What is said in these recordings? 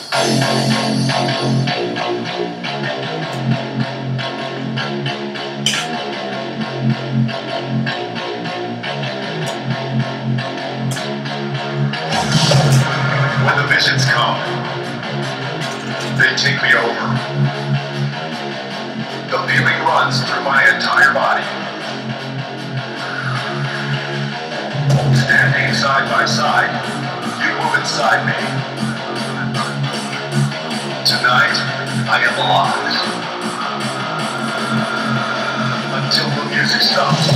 When the visions come, they take me over. The feeling runs through my entire body. Standing side by side, you move inside me. Tonight, I am alive. Until the music stops.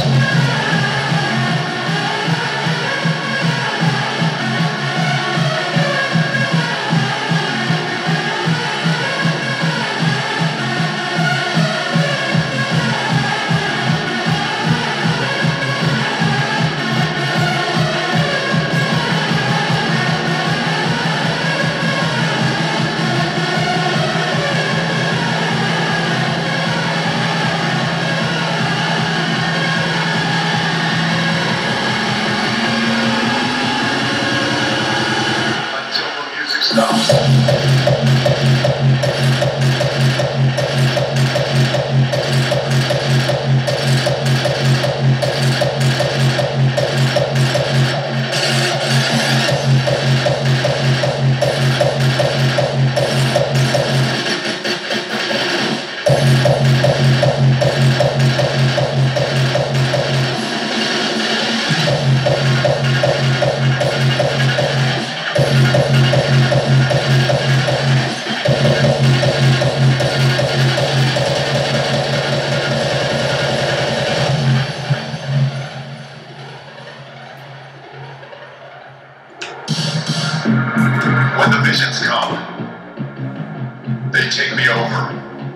When the visions come, they take me over.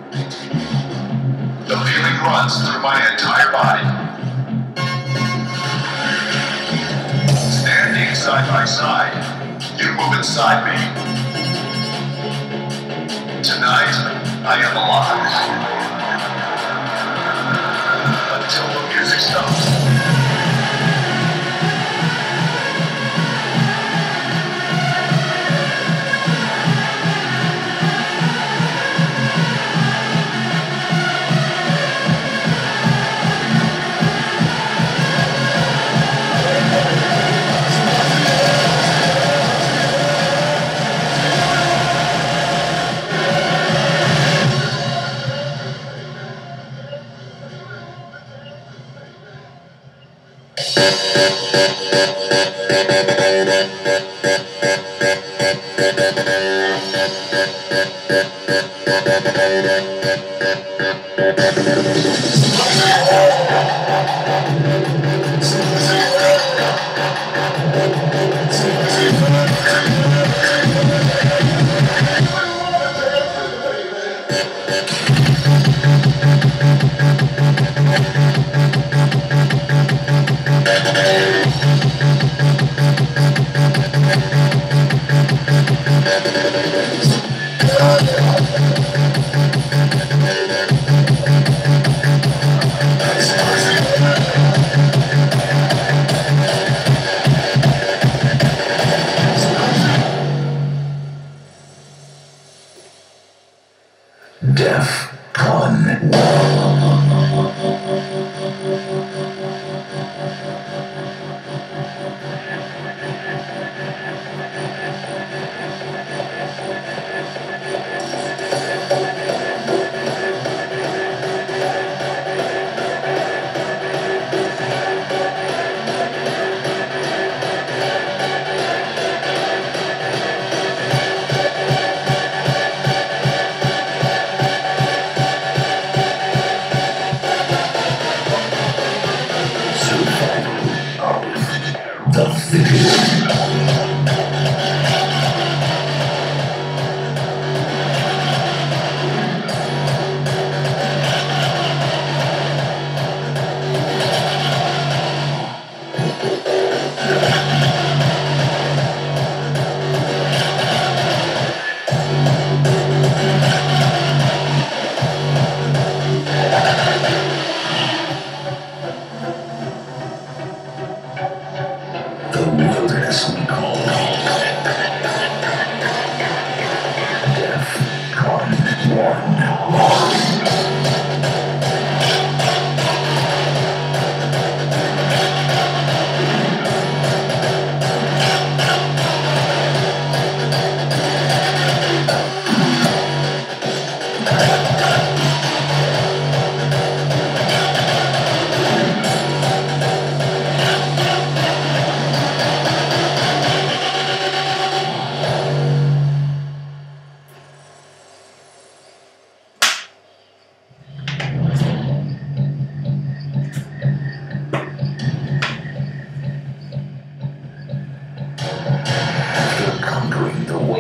The feeling runs through my entire body. Standing side by side, you move inside me. Tonight, I am alive. Until the music stops. The wilderness we call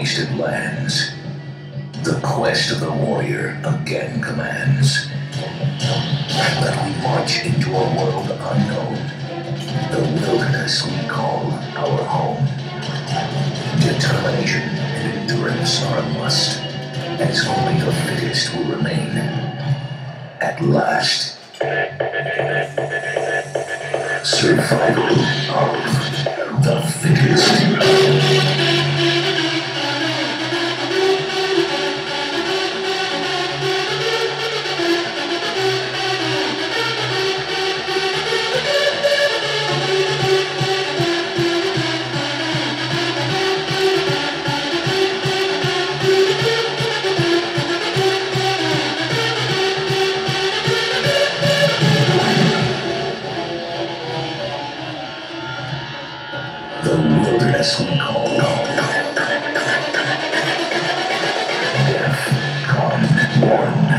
wasted lands. The quest of the warrior again commands that we march into a world unknown, the wilderness we call our home. Determination and endurance are a must, as only the fittest will remain. At last, survival of the fittest. The wilderness we call death, calm, born.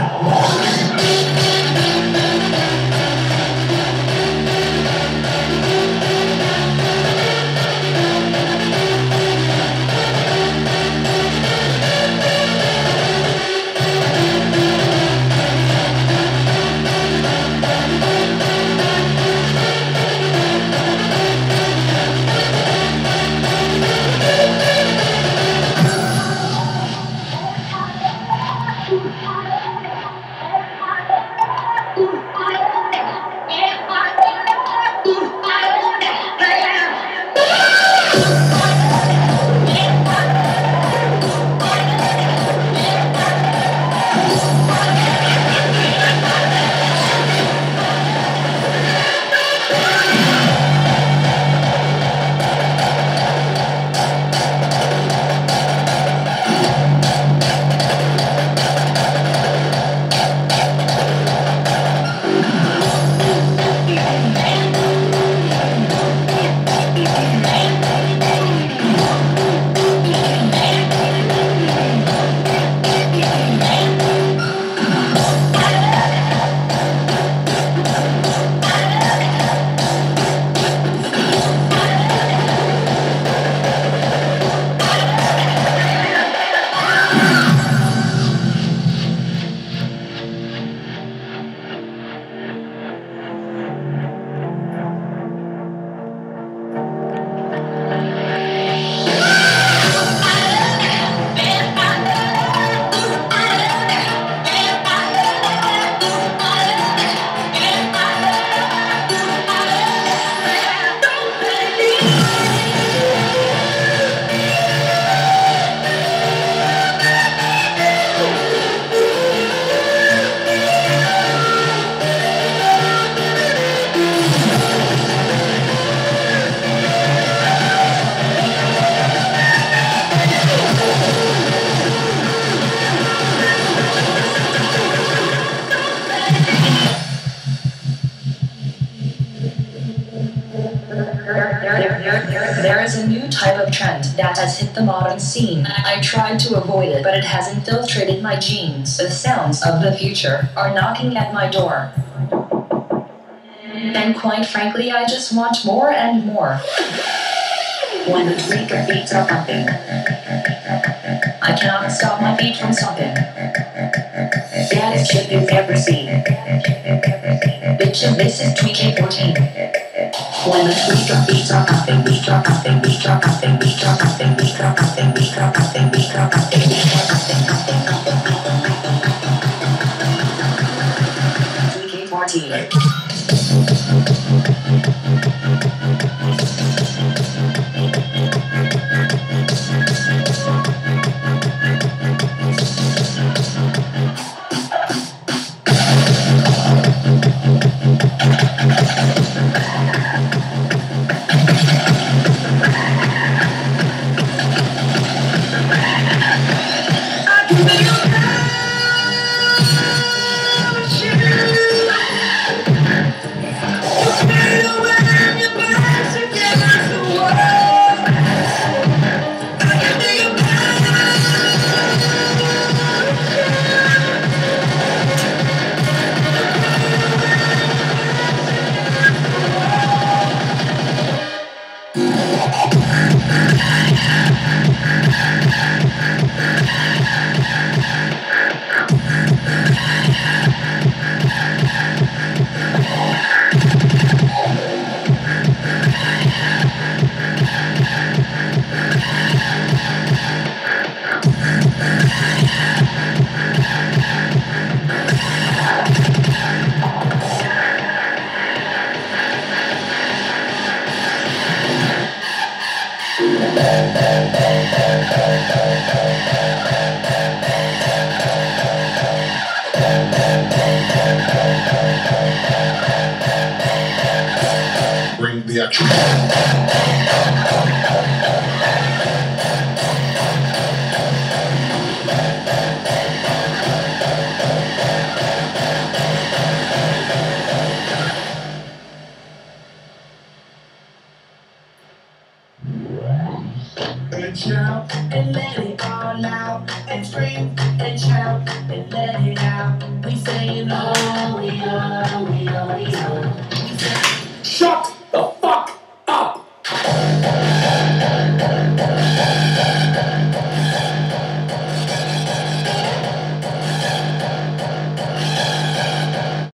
There is a new type of trend that has hit the modern scene. I tried to avoid it, but it has infiltrated my genes. The sounds of the future are knocking at my door. And quite frankly, I just want more and more. When the tweaker beats are pumping, I cannot stop my feet from stomping. Baddest shit you've ever seen. Bitchin', this is TK14. When the tweaker beats are pumping, we drop pumping, we drop pumping, we drop pumping, we drop pumping, we drop pumping, we drop pumping, we drop pumping, TK14. Bring the action. And shout and let it all out, and scream and shout and let it out. We saying oh, we are, we are, we are. Shut